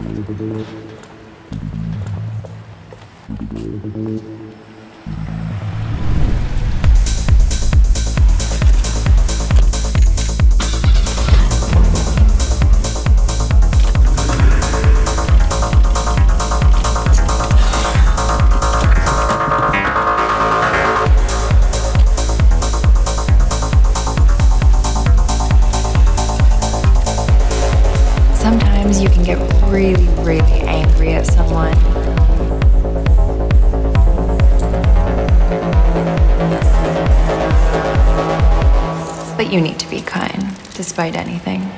Sometimes you can get really, really angry at someone. But you need to be kind, despite anything.